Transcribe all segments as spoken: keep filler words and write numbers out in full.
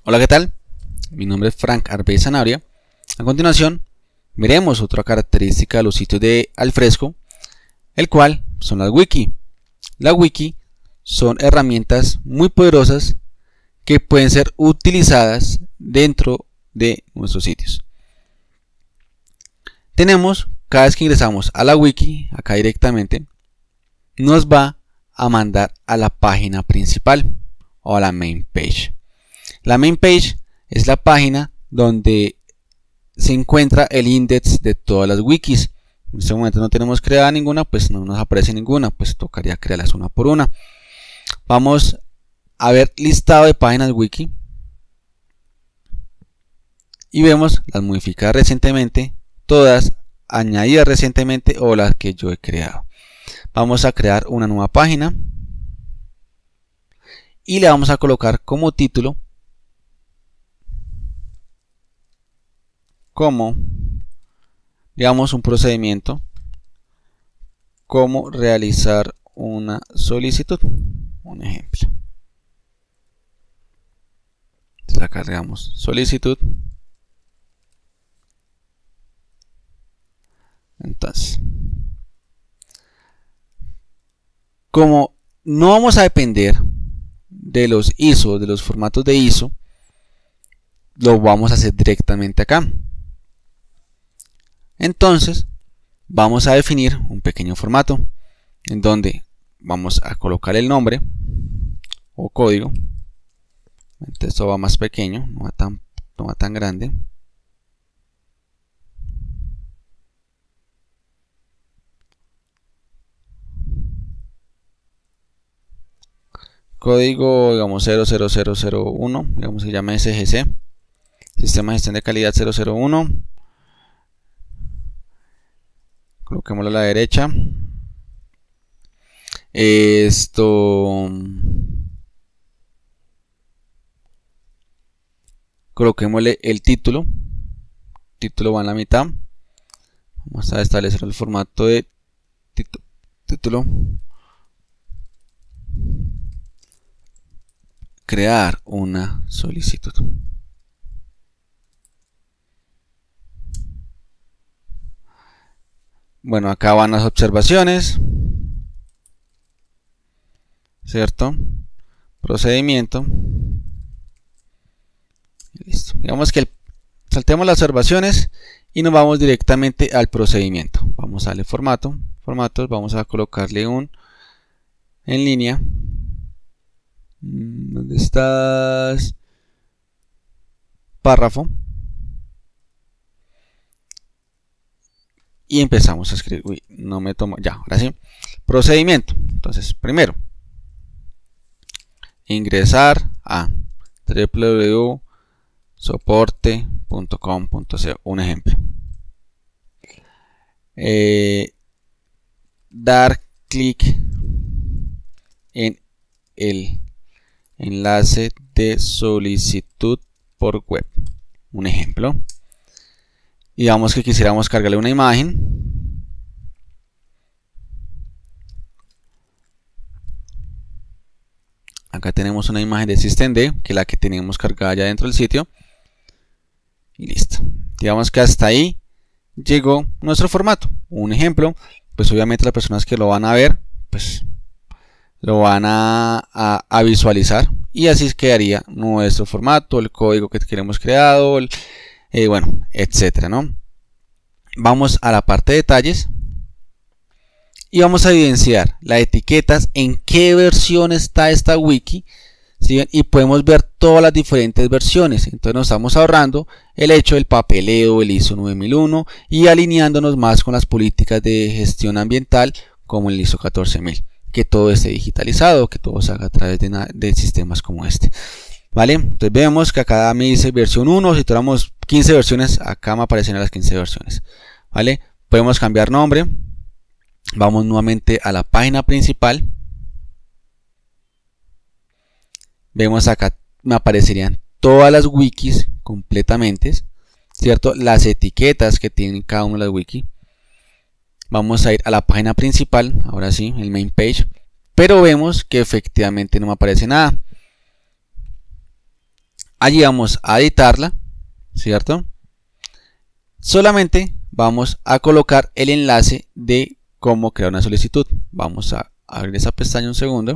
Hola, ¿qué tal? Mi nombre es Frank Arbey Sanabria. A continuación, veremos otra característica de los sitios de Alfresco, el cual son las wiki. Las wiki son herramientas muy poderosas que pueden ser utilizadas dentro de nuestros sitios. Tenemos, cada vez que ingresamos a la wiki, acá directamente, nos va a mandar a la página principal o a la main page. La main page es la página donde se encuentra el index de todas las wikis. En este momento no tenemos creada ninguna, pues no nos aparece ninguna, pues tocaría crearlas una por una. Vamos a ver listado de páginas wiki y vemos las modificadas recientemente, todas añadidas recientemente o las que yo he creado. Vamos a crear una nueva página y le vamos a colocar como título como, digamos, un procedimiento, cómo realizar una solicitud, un ejemplo. Entonces acá agregamos solicitud. Entonces, como no vamos a depender de los I S O, de los formatos de I S O, lo vamos a hacer directamente acá. Entonces vamos a definir un pequeño formato en donde vamos a colocar el nombre o código. Entonces esto va más pequeño, no va tan, no va tan grande. Código, digamos, cero cero cero cero uno, digamos que llama S G C, Sistema de Gestión de Calidad cero cero uno. Coloquémoslo a la derecha. Esto. Coloquémosle el título. El título va en la mitad. Vamos a establecer el formato de título. Crear una solicitud. Bueno, acá van las observaciones, ¿cierto? Procedimiento. Listo. Digamos que el, saltemos las observaciones y nos vamos directamente al procedimiento. Vamos a darle formato, formatos, vamos a colocarle un en línea. ¿Dónde estás? Párrafo. Y empezamos a escribir. Uy, no me tomo. Ya, ahora sí. Procedimiento. Entonces, primero, ingresar a w w w punto soporte punto com punto co. Un ejemplo. Eh, dar clic en el enlace de solicitud por web. Un ejemplo. Digamos que quisiéramos cargarle una imagen. Acá tenemos una imagen de SystemD, que es la que tenemos cargada ya dentro del sitio. Y listo. Digamos que hasta ahí llegó nuestro formato. Un ejemplo, pues obviamente las personas que lo van a ver, pues lo van a, a, a visualizar. Y así quedaría nuestro formato, el código que queremos creado, el, Eh, bueno, etcétera, ¿no? Vamos a la parte de detalles y vamos a evidenciar las etiquetas, en qué versión está esta wiki, ¿sí? Y podemos ver todas las diferentes versiones. Entonces nos estamos ahorrando el hecho del papeleo, el I S O nueve mil uno, y alineándonos más con las políticas de gestión ambiental como el I S O catorce mil, que todo esté digitalizado, que todo se haga a través de, de sistemas como este. ¿Vale? Entonces vemos que acá me dice versión uno, si tuviéramos quince versiones, acá me aparecen las quince versiones. ¿Vale? Podemos cambiar nombre. Vamos nuevamente a la página principal. Vemos acá, me aparecerían todas las wikis completamente, ¿cierto? Las etiquetas que tienen cada una de las wikis. Vamos a ir a la página principal, ahora sí, el main page. Pero vemos que efectivamente no me aparece nada. allí vamos a editarla, ¿cierto? Solamente vamos a colocar el enlace de cómo crear una solicitud. Vamos a abrir esa pestaña un segundo.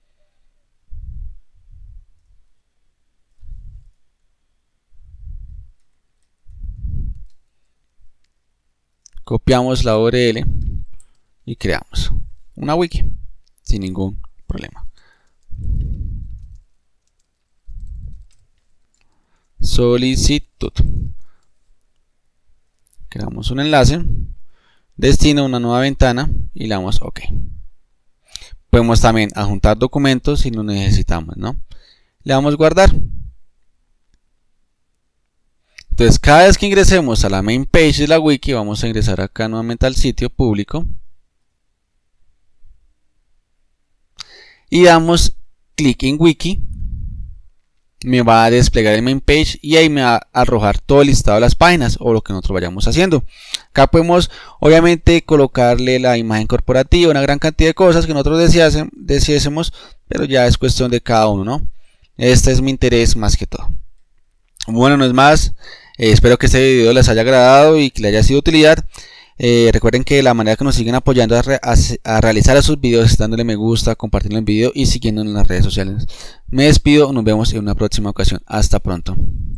Copiamos la U R L y creamos una wiki sin ningún problema. Solicitud. Creamos un enlace, destino, una nueva ventana y le damos OK. Podemos también adjuntar documentos si lo necesitamos, ¿no? Le damos guardar. Entonces, cada vez que ingresemos a la main page de la wiki, vamos a ingresar acá nuevamente al sitio público y damos clic en wiki. Me va a desplegar el main page y ahí me va a arrojar todo el listado de las páginas o lo que nosotros vayamos haciendo. Acá podemos obviamente colocarle la imagen corporativa, una gran cantidad de cosas que nosotros deseásemos, pero ya es cuestión de cada uno, ¿no? Este es mi interés más que todo. Bueno, no es más. Eh, espero que este video les haya agradado y que les haya sido de utilidad. Eh, recuerden que la manera que nos siguen apoyando a, re a, a realizar esos videos es dándole me gusta, compartiendo el video y siguiendo en las redes sociales. Me despido, nos vemos en una próxima ocasión. Hasta pronto.